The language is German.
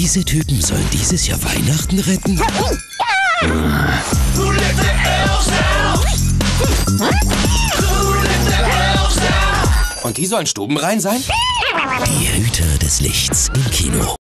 Diese Typen sollen dieses Jahr Weihnachten retten? Who let the elves down? Who let the elves down? Und die sollen stubenrein sein? Die Hüter des Lichts im Kino.